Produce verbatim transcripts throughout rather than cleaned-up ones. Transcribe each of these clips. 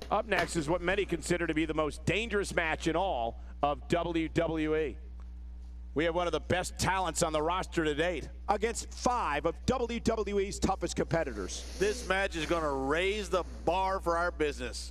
Up next is what many consider to be the most dangerous match in all of W W E. We have one of the best talents on the roster to date against five of W W E's toughest competitors. This match is going to raise the bar for our business.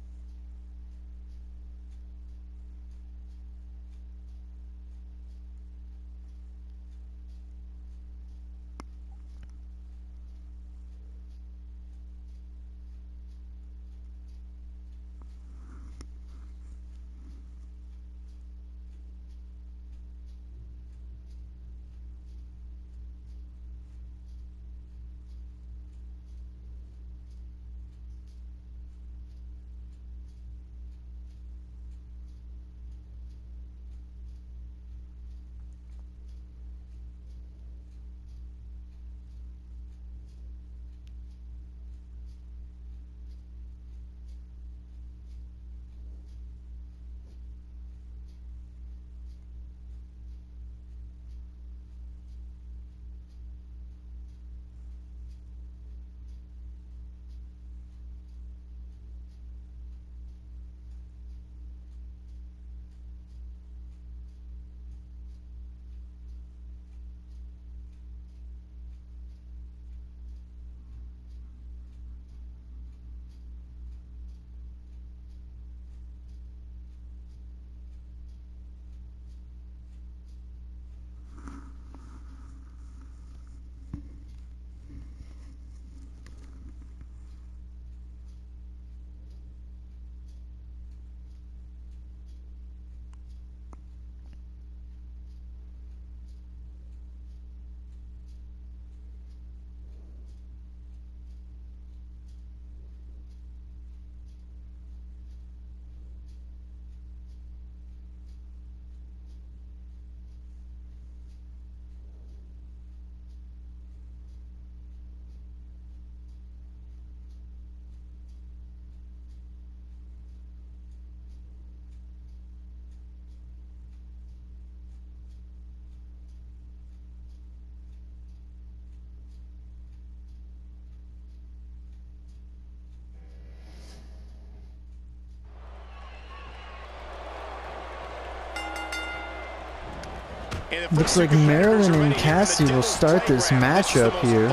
Looks like Marilyn and Cassie will start this matchup here.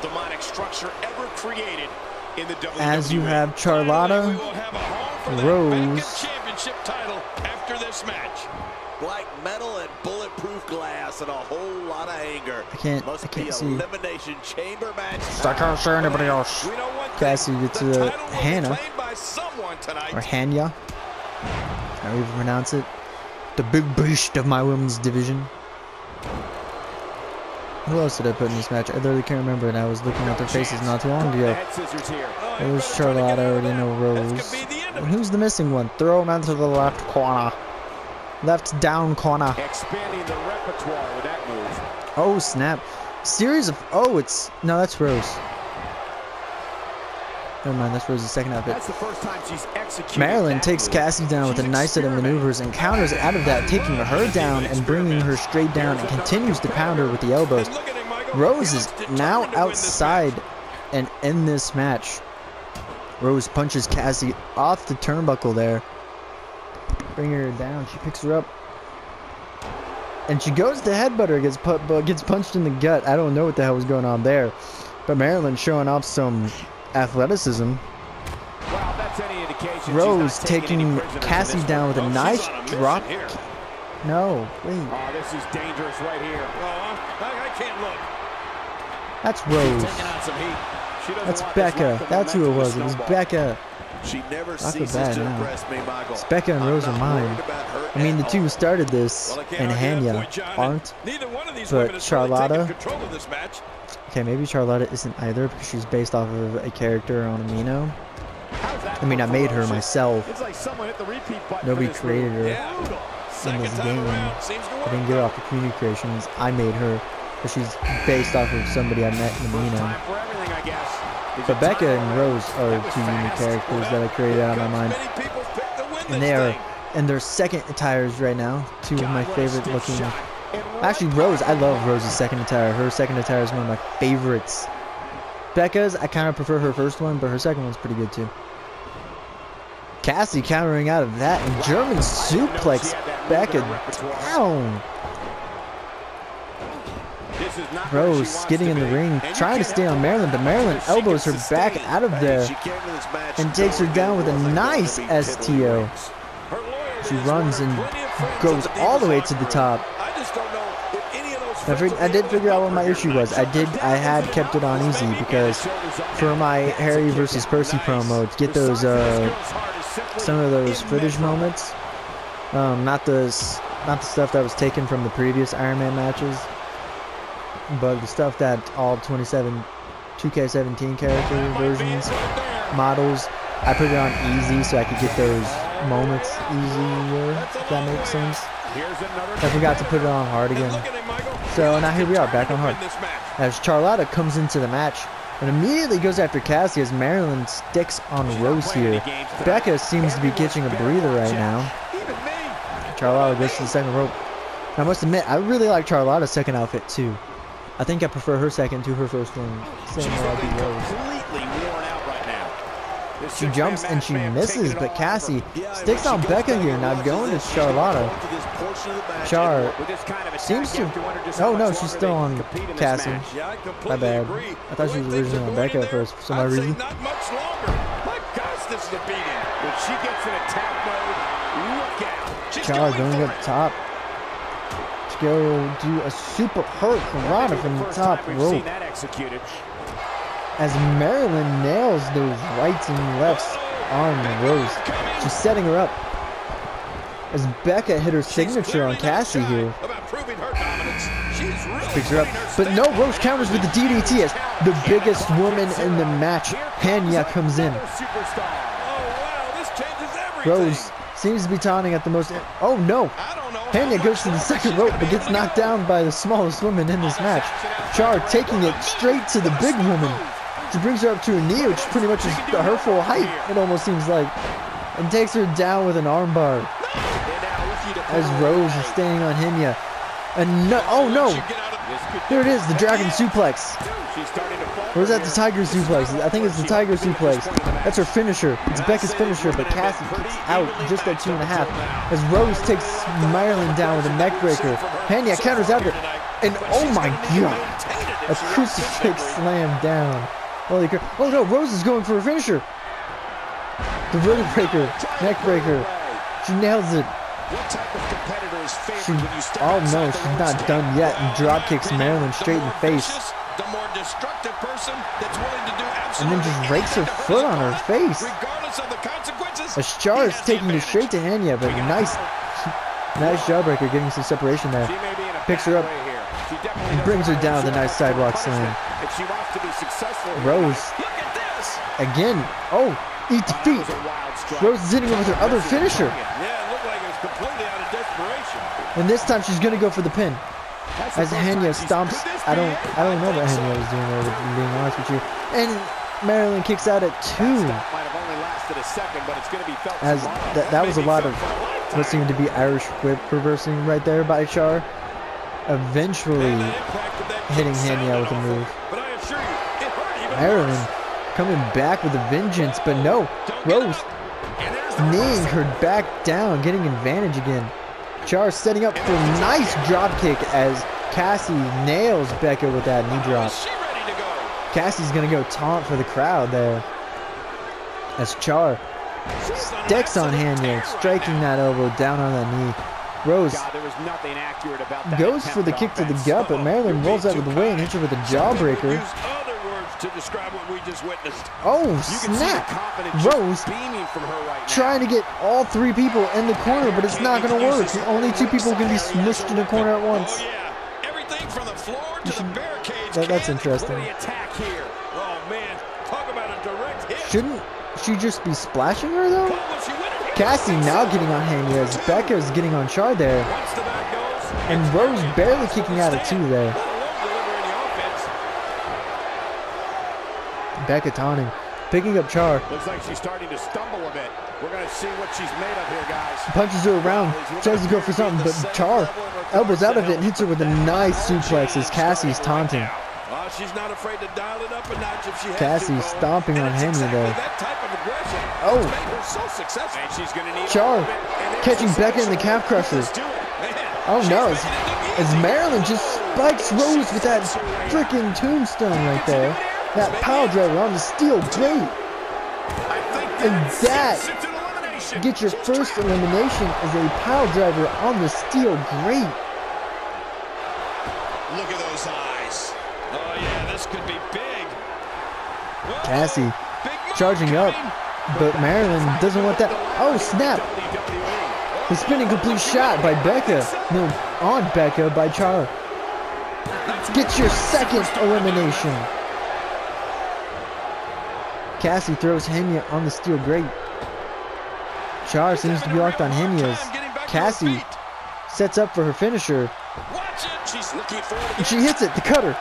As you have Charlotta, Rose, black metal and bulletproof glass and a whole lot of anger. I can't, Must I can't be see. Elimination chamber match. I can't see anybody else. Cassie gets uh, Hannah, or Hanya, however you pronounce it. The big beast of my women's division. Who else did I put in this match? I literally can't remember, and I was looking at their faces not too long ago. It was Charlotte, I already know Rose. And who's the missing one? Throw him into the left corner. Left down corner. Expanding the repertoire with that move. Oh, snap. Series of... Oh, it's... No, that's Rose. Never mind, that's Rose's second outfit. That's the first time she's executed. Marilyn takes Cassie down with a nice set of maneuvers and counters out of that, taking her down and bringing her straight down, and continues to pound her with the elbows. Rose is now outside and in this match. Rose punches Cassie off the turnbuckle there, bringing her down. She picks her up, and she goes to headbutt her, gets, put, but gets punched in the gut. I don't know what the hell was going on there, but Marilyn showing off some athleticism. Wow, that's any indication. Rose taking Cassie down with a nice drop. No, wait. Oh, this is dangerous right here. Oh, I, I can't look. That's Rose. That's Becca. That's who it was. It was Becca. She never I feel ceases bad to now. impress me, Michael. It's Becca and Rose are mine. I mean, the two who started this Well, I can't and argue that Hanya point, John. aren't. Neither one of these But women has really taken Charlotta- control of this match. Okay, maybe Charlotta isn't either because she's based off of a character on Amino. I mean, I made her myself. It's like someone hit the repeat button. Nobody for this created move. her Yeah. in this Second time game. around, seems to I work. didn't get her off the community creations. I made her, but she's based off of somebody I met in Amino. Time for everything, I guess. But Becca and Rose are two unique characters that I created out of my mind. Many people pick to win And this they are thing. in their second attires right now. Two of my God, what a favorite stiff looking. shot. And right Actually, Rose, I love Rose's second attire. Her second attire is one of my favorites. Becca's, I kind of prefer her first one, but her second one's pretty good too. Cassie countering out of that, and German suplex Becca down. Rose getting in the ring, trying to stay on Maryland, but Maryland elbows her back out of there and takes her down with a nice S T O. She runs and goes all the way to the top. I, figured, I did figure out what my issue was. I did. I had kept it on easy because for my Harry versus Percy promo, to get those uh, some of those footage moments, um, not the not the stuff that was taken from the previous Iron Man matches, but the stuff that all twenty-seven two K seventeen character versions models. I put it on easy so I could get those moments easier, if that makes sense. I forgot to put it on hard again. So now here we are, back on hard. As Charlotta comes into the match and immediately goes after Cassie as Maryland sticks on Rose here. Becca seems to be catching a breather right now. Charlotta goes to the second rope. I must admit, I really like Charlotta's second outfit too. I think I prefer her second to her first one. Same way I do Rose. She jumps and she misses, but Cassie sticks on Becca here. Now going to Charlotta. Char seems to... Oh no, she's still on Cassie. My bad. I thought she was originally on Becca at first for some odd reason. Char going up top. To go do a super hurt Karana from the top rope. As Maryland nails those rights and lefts on Rose. She's setting her up. As Becca hit her signature on Cassie here. She picks her up. But no, Rose counters with the D D T as the biggest woman in the match, Hanya, comes in. Rose seems to be taunting at the most... Oh no! Hanya goes to the second rope but gets knocked down by the smallest woman in this match. Char taking it straight to the big woman. She brings her up to her knee, which pretty much is her full height, it almost seems like, and takes her down with an armbar. As Rose is staying on Hanya. And no, oh no! Here it is, the dragon suplex. Or is that the tiger suplex? I think it's the tiger suplex. That's her finisher. It's Becca's finisher, but Cassie kicks out just at two and a half. As Rose takes Maryland down with a neck breaker. Hanya counters out of it. And oh my god! A crucifix slam down. Holy crap. Oh no, Rose is going for a finisher. The road breaker, neck breaker. She nails it. She, oh no, she's not done yet, and drop kicks Maryland straight in the face. And then just rakes her foot on her face. As Char is taking it straight to Hanya, but nice, nice jawbreaker, getting some separation there. Picks her up and brings her down with a nice sidewalk slam. Rose, again, oh, eat defeat. Rose is hitting her with her other finisher. And this time she's gonna go for the pin. As Hanya stomps, I don't, I don't know what Hanya was doing there, if I'm being honest with you. And Maryland kicks out at two. As that, that was a lot of what seemed to be Irish whip reversing right there by Char. Eventually hitting Hanya with a move. Maryland coming back with a vengeance, but no, Rose kneeing her back down, getting advantage again. Char setting up for a nice drop kick as Cassie nails Becca with that knee drop. Cassie's gonna go taunt for the crowd there. As Char sticks on Hanya, striking that elbow down on that knee. Rose goes for the kick to the gut, but Maryland rolls out of the way and hits her with a jawbreaker. To describe what we just witnessed. Oh snap! Rose trying to get all three people in the corner, but it's not going to work. Only two people can be smushed in the corner at once. Oh yeah, everything from the floor to the barricades. That, that's interesting. Oh man, talk about a direct hit. Shouldn't she just be splashing her though? Cassie now getting on Hanya as Becca is getting on Char there, and Rose barely kicking out at two there. Becca taunting, picking up Char. Looks like she's starting to stumble a bit. We're going to see what she's made of here, guys. Punches her around, tries to go for something, but Char elbows out of it and hits her with a nice suplex as Cassie's taunting. Oh, she's not afraid to dial it up a notch if she has Cassie to, stomping on Henya exactly though. That type of aggression Oh, made her so successful. And she's going to need Char a catching Becca in the calf crusher. Oh no, as, as Maryland just spikes Rose with that freaking tombstone right there. That power driver on the steel grate. And that, get your first elimination as a power driver on the steel grate. Look at those eyes. Oh yeah, this could be big. Whoa, Cassie big charging up, but Maryland doesn't want that. Oh snap! The spinning complete shot by Becca. No, on Becca by Char. Get your second elimination. Cassie throws Henya on the steel grate. Char seems to be locked on Henya's. Cassie sets up for her finisher. And she hits it, the cutter.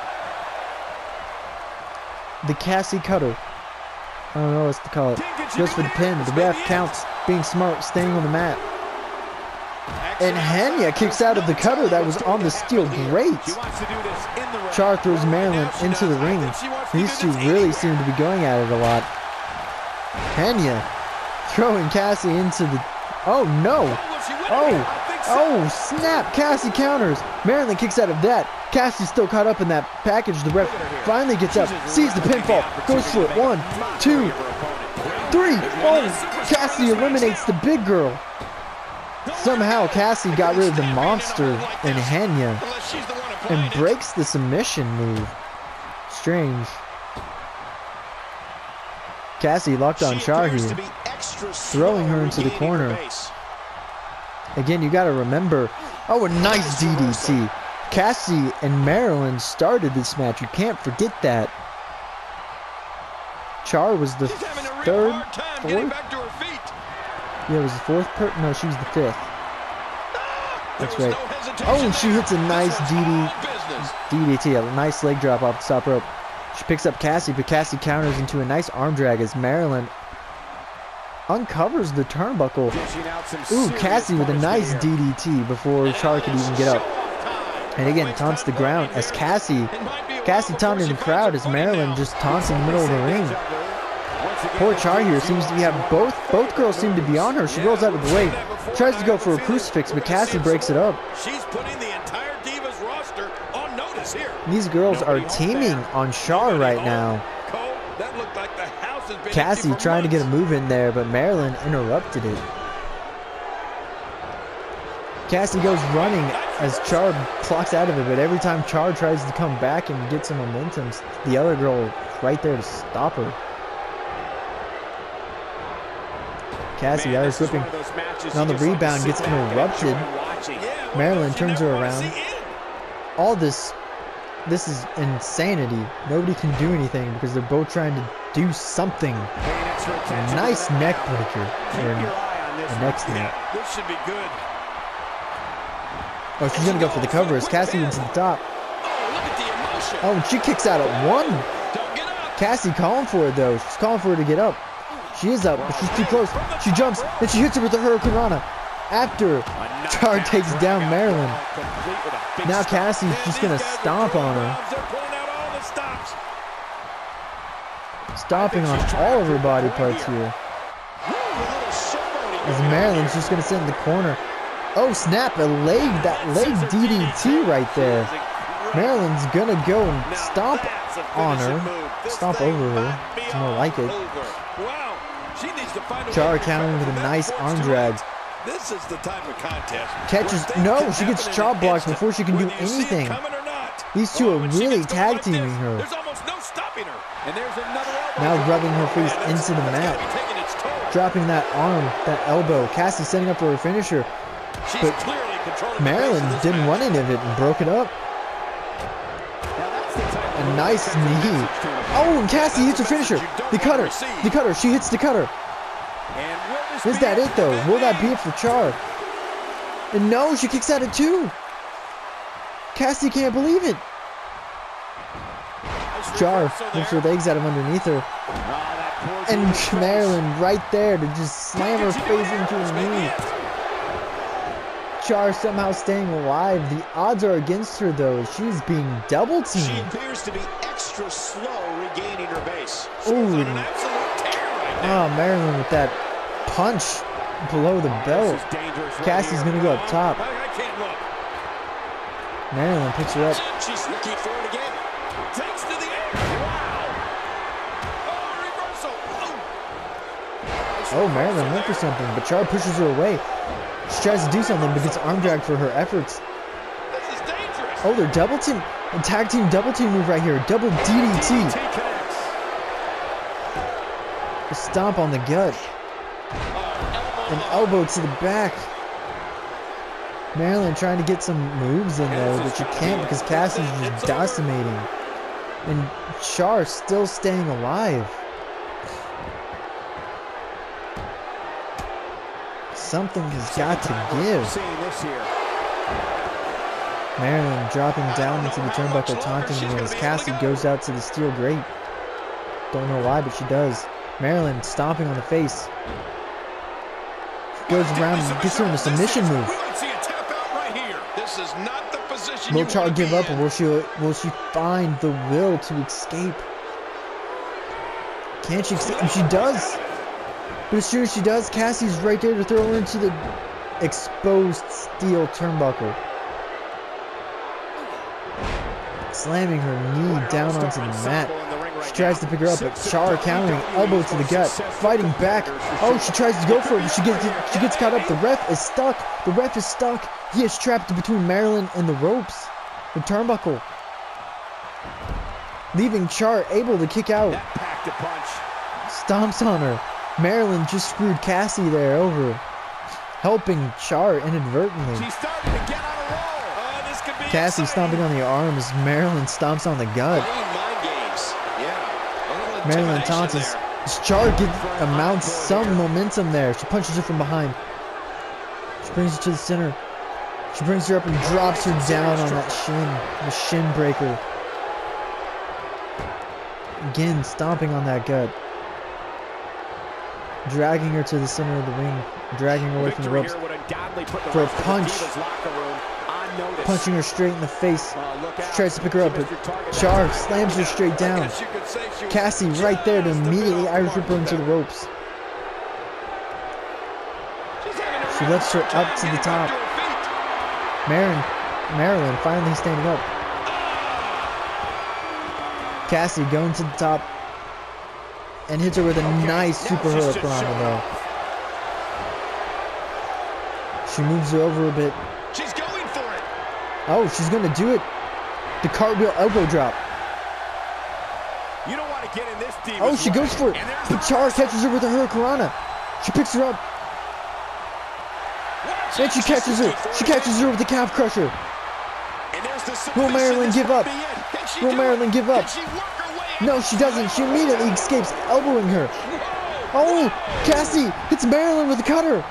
The Cassie cutter. I don't know what to call it. Goes for the pin. The ref counts. Being smart, staying on the mat. And Henya kicks out of the cutter that was on the steel grate. Char throws Maryland into the ring. These two really seem to be going at it a lot. Henya throwing Cassie into the... Oh no! Oh! Oh snap! Cassie counters. Maryland kicks out of that. Cassie's still caught up in that package. The ref finally gets up, sees the pinfall, goes for it. One, two, three. Oh! Cassie eliminates the big girl. Somehow Cassie got rid of the monster in Henya and breaks the submission move. Strange. Cassie locked on Char here, throwing her into the corner. Again, you got to remember, oh, a nice D D T. Cassie and Maryland started this match. You can't forget that. Char was the third, fourth? Yeah, it was the fourth per- no, she was the fifth. That's right. Oh, and she hits a nice D D, D D T, a nice leg drop off the top rope. She picks up Cassie, but Cassie counters into a nice arm drag as Maryland uncovers the turnbuckle. Ooh, Cassie with a nice D D T before Char could even get up. And again, taunts the ground as Cassie, Cassie taunting the crowd as Maryland just taunts in the middle of the ring. Poor Char here seems to be have both both girls seem to be on her. She rolls out of the way, tries to go for a crucifix, but Cassie breaks it up. She's putting the entire Divas roster on notice here. These girls are teaming on Char right now. Cassie trying to get a move in there, but Maryland interrupted it. Cassie goes running as Char clocks out of it, but every time Char tries to come back and get some momentum, the other girl right there to stop her. Cassie, Man, either flipping, and on the rebound gets interrupted. Maryland turns her around. All this, this is insanity. Nobody can do anything because they're both trying to do something. A nice neck breaker, or a neck snap. This should be good. Oh, she's gonna go for the cover as Cassie went to the top. Oh, and she kicks out at one. Cassie calling for it though. She's calling for her to get up. She is up, but she's too close. She jumps, and she hits her with the Hurricane Rana. After Char takes down Maryland. Now Cassie's just going to stomp on her. Stomping on all of her body parts here. As Maryland's just going to sit in the corner. Oh, snap, a leg, that leg D D T right there. Maryland's going to go and stomp on her. Stomp over her. It's more like it. Char countering with a nice arm drag. This is the type of contest. Catches, no, she gets jaw blocked before she can do anything. These two are really tag teaming her. Now rubbing her face into the mat. Dropping that arm, that elbow. Cassie setting up for her finisher. But Maryland didn't want any of it and broke it up. A nice knee. Oh, and Cassie hits her finisher. The cutter. The cutter. She hits the cutter. Is that it, though? Will that be it for Char? And no, she kicks out at two. Cassie can't believe it. Char lifts her legs out of underneath her. And Maryland right there to just slam her face into her knee. Char somehow staying alive. The odds are against her, though. She's being double teamed. She appears to be extra slow regaining her base. Ooh. On an absolute tear right now. Oh, Maryland with that punch below the belt. Cassie's going to go up top. I, I can't look. Maryland picks her up. She's looking for it again. Takes to the air. Wow. Oh, reversal. Oh. Oh, Maryland went for something, but Char pushes her away. She tries to do something, but gets arm drag for her efforts. This is dangerous. Oh, they're double team. A tag team double team move right here. Double D D T. A stomp on the gut. An elbow to the back. Maryland trying to get some moves in there, but she can't because Cassie's just decimating. And Char still staying alive. Something has got to give. Maryland dropping down into the turnbuckle, taunting him as Cassie goes out to the steel grate. Don't know why, but she does. Maryland stomping on the face. Goes around and gets her in a submission move. Will Char give up, or will she will she find the will to escape? Can she escape? She does. But as soon as she does, Cassie's right there to throw her into the exposed steel turnbuckle. Slamming her knee down onto the mat. She tries to pick her up, but Char countering, elbow to the gut, fighting back. Oh, she tries to go for it, but she gets she gets caught up. The ref is stuck. The ref is stuck. He is trapped between Maryland and the ropes, the turnbuckle, leaving Char able to kick out. Stomps on her. Maryland just screwed Cassie there over, helping Char inadvertently. She's starting to get on a roll. Oh, this could be Cassie stomping on the arms. Maryland stomps on the gut. Yeah. Maryland taunts as Char gets, amounts some momentum there. She punches her from behind. She brings her to the center. She brings her up and drops her down on that shin, the shin breaker. Again, stomping on that gut. Dragging her to the center of the ring. Dragging her away from the ropes. For a punch. Punching her straight in the face. She tries to pick her up, but Char slams her straight down. Cassie right there to immediately Irish Rip her into the ropes. She lifts her up to the top. Marin, Maryland finally standing up. Cassie going to the top and hits her with a nice super hurricanrana though. She moves her over a bit. She's going for it. Oh, she's gonna do it. The cartwheel elbow drop. You don't want to get in this deep. Oh, she goes for it. But Char catches her with a hurricanrana. She picks her up. And she catches her. She catches her with the calf crusher. Will Maryland give up? Will Maryland give up? No, she doesn't. She immediately escapes, elbowing her. Oh, Cassie hits Maryland with a cutter.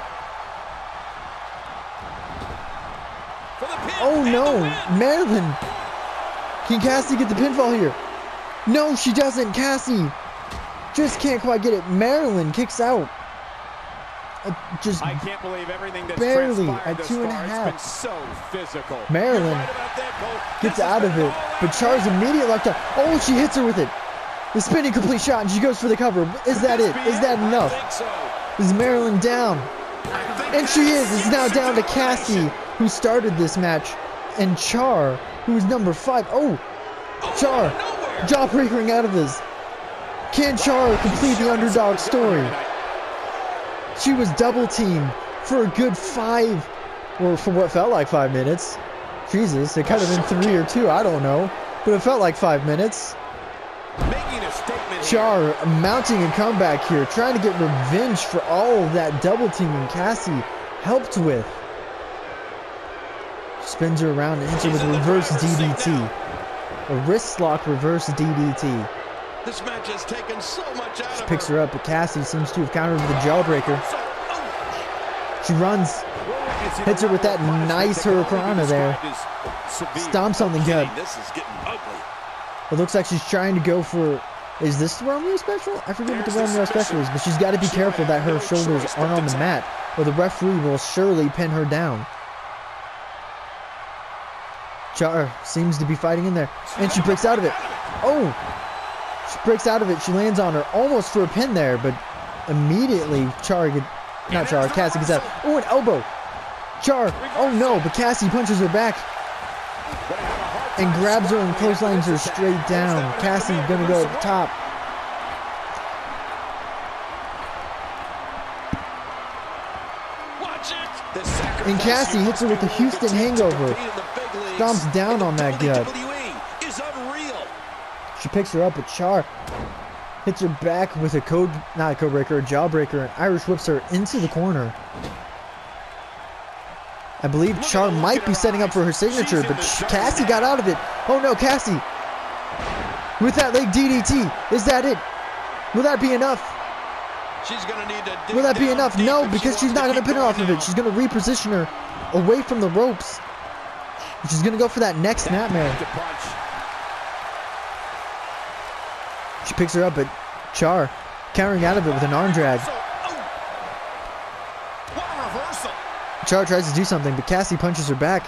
Oh no, Maryland. Can Cassie get the pinfall here? No, she doesn't. Cassie just can't quite get it. Maryland kicks out. Uh, just I can't believe everything that's barely transpired at thus two and a far. half. It's been so physical. Maryland Right about that, Cole. gets This out has of been it, all but out. Char's immediate lockdown. Oh, she hits her with it. The spinning complete shot, and she goes for the cover. Is that it? Is that enough? I think so. Is Maryland down? I think And she is. It's now down to Cassie, who started this match, and Char, who is number five. Oh, Char, jawbreakering out of this. Can Char complete the underdog story? She was double teamed for a good five, or for what felt like five minutes. Jesus, it could have been three or two, I don't know. But it felt like five minutes. making a statement Char mounting a comeback here, trying to get revenge for all of that double teaming Cassie helped with. Spins her around and hits her with a reverse D D T. A wrist lock reverse D D T. This match has taken so much out She of picks her. her up, but Cassie seems to have countered with a jawbreaker. She runs, hits her with that nice hurricanrana there. Stomps on the gut. This is getting ugly. It looks like she's trying to go for... Is this the Romeo special? I forget what the Romeo special is, but she's got to be careful that her shoulders aren't on the mat, or the referee will surely pin her down. Char seems to be fighting in there, and she breaks out of it. Oh, she breaks out of it. She lands on her almost for a pin there, but immediately Char, get, not Char, Cassie gets out. Oh, an elbow. Char, oh no, but Cassie punches her back and grabs her and clotheslines her straight down. Cassie gonna go at the top. And Cassie hits her with the Houston hangover. Stomps down on that gut. She picks her up, but Char hits her back with a code, not a code breaker, a jawbreaker, and Irish whips her into the corner. I believe Char might be setting up for her signature, but Cassie got out of it. Oh no, Cassie with that leg D D T. Is that it? Will that be enough? She's gonna need to Will that be enough? No, because she's not gonna pin her off of it. She's gonna reposition her away from the ropes. She's gonna go for that next snapmare. She picks her up, but Char countering out of it with an arm drag. Char tries to do something, but Cassie punches her back.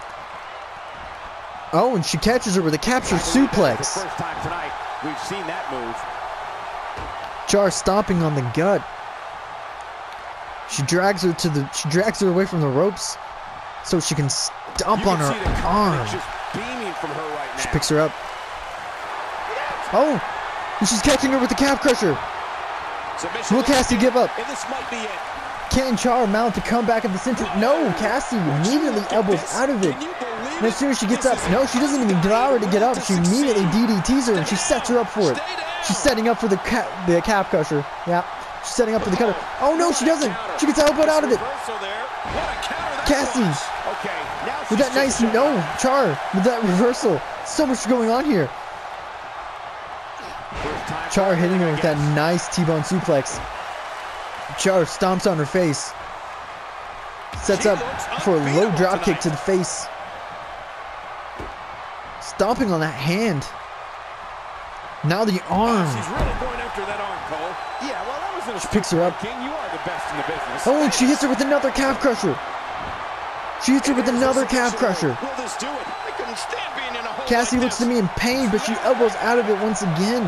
Oh, and she catches her with a capture suplex. First time tonight we've seen that move. Char stomping on the gut. She drags her to the. She drags her away from the ropes, so she can stomp on her arm. Just beaming from her right now. She picks her up. Oh, and she's catching her with the calf crusher. Will Cassie give up? And this might be it. Can Char mount the comeback at the center? No, Cassie immediately elbows out of it. And as soon as she gets up, no, she doesn't even allow her to get up. She immediately D D Ts her and she sets her up for it. She's setting up for the ca the calf crusher. Yeah, she's setting up for the cutter. Oh no, she doesn't. She gets elbowed out of it. Cassie with that nice no Char with that reversal. So much going on here. Char hitting her with that nice T-bone suplex. Char stomps on her face. Sets up for a low drop kick to the face. Stomping on that hand. Now the arm. She's really going after that arm, Cole. Yeah, well, that was She picks her up. King, you are the best in the business. Oh, and she hits her with another calf crusher. She hits her with another calf crusher. Will this do it? I couldn't stand being in a hole Cassie like looks this. to me in pain, but she elbows out of it once again.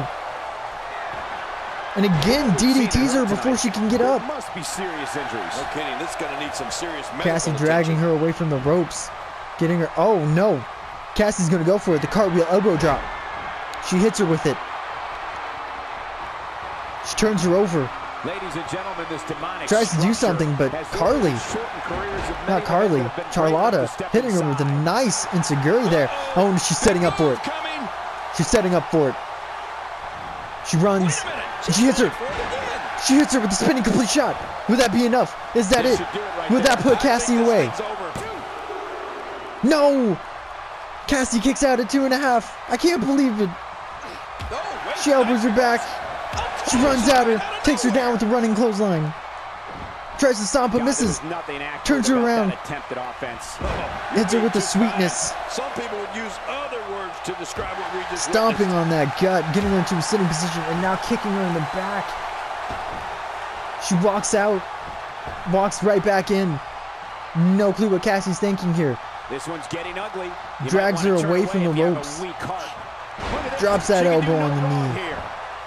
And again, D D Ts her before she can get up. There must be serious injuries. No kidding, this is gonna need some serious medical Cassie dragging her away from the ropes. Getting her, oh no. Cassie's gonna go for it, the cartwheel elbow drop. She hits her with it. She turns her over. Ladies and gentlemen, this demonic Tries to do something, but Carly, not Carly, Charlotta, hitting her with a nice enziguri there. Oh, and she's setting up for it. She's setting up for it. She runs, and she hits her. She hits her with the spinning complete shot. Would that be enough? Is that it? Would that put Cassie away? No! Cassie kicks out at two and a half. I can't believe it. She elbows her back. She runs at her, takes her down with a running clothesline. Tries to stomp, but misses. Turns her around. Hits her with the sweetness. Some people would use other words to describe what we just Stomping on that gut, getting her into a sitting position, and now kicking her in the back. She walks out, walks right back in. No clue what Cassie's thinking here. This one's getting ugly. You Drags her away from the ropes. Drops that elbow on the knee. Here.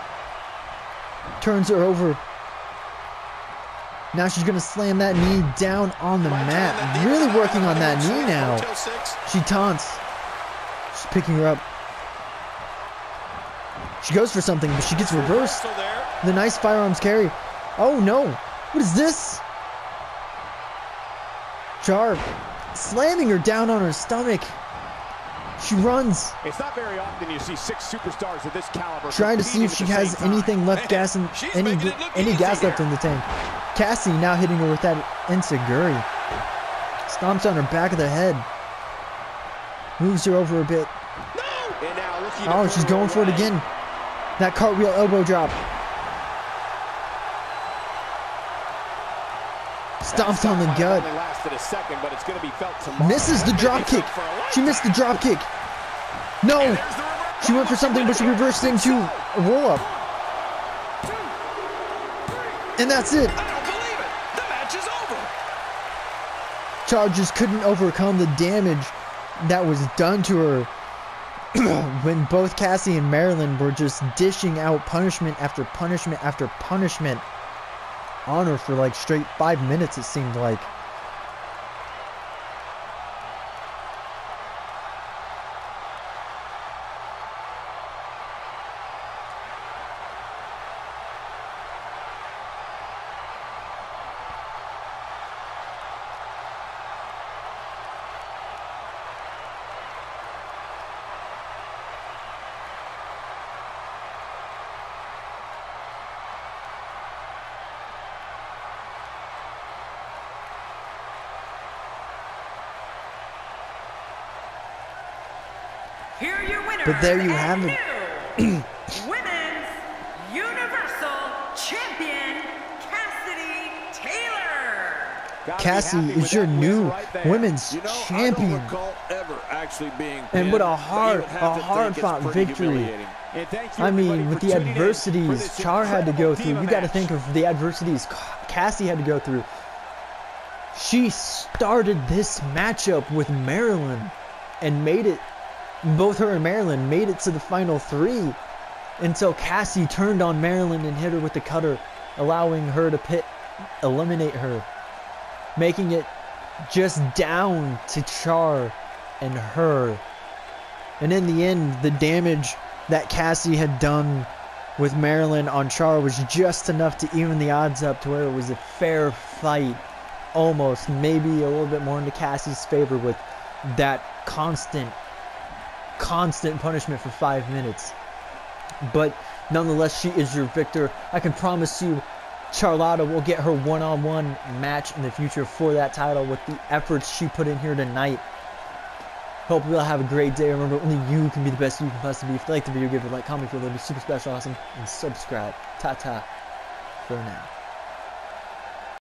Turns her over. Now she's going to slam that knee down on the mat. Really working on that knee now. She taunts. She's picking her up. She goes for something, but she gets reversed. The nice firearms carry. Oh no. What is this? Char slamming her down on her stomach. She runs. It's not very often you see six superstars of this caliber Trying to see if she has anything left gas in any any gas left in the tank. Cassie now hitting her with that enziguri. Stomps on her back of the head. Moves her over a bit. Oh, she's going for it again. That cartwheel elbow drop. Stomps on the gut. Misses the drop kick. She missed the drop kick. No. She went for something, but she reversed into a roll up. And that's it. Char just couldn't overcome the damage that was done to her when both Cassie and Marilyn were just dishing out punishment after punishment after punishment on her for like straight five minutes, it seemed like. Here are your winners, But there you have it. new Women's Universal Champion, Cassidy Taylor. Cassie is your new women's You know, champion. I don't recall ever actually being And pinned, what a but you hard, would have a to think hard it's fought pretty victory. humiliating. And thank you, I everybody, mean, with for the tuning in for adversities this Char had to go incredible through, Diva you got to match. think of the adversities Cassie had to go through. She started this matchup with Marilyn and made it, both her and Marilyn made it to the final three until Cassie turned on Marilyn and hit her with the cutter, allowing her to pit, eliminate her, making it just down to Char and her. And in the end, the damage that Cassie had done with Marilyn on Char was just enough to even the odds up to where it was a fair fight. Almost, maybe a little bit more into Cassie's favor with that constant, constant punishment for five minutes. But nonetheless, she is your victor. I can promise you, Charlotta will get her one-on-one match in the future for that title with the efforts she put in here tonight. Hope you'll have a great day. Remember, only you can be the best you can possibly be. If you like the video, give it a like, comment if you want to be super special, awesome, and subscribe. Ta-ta for now.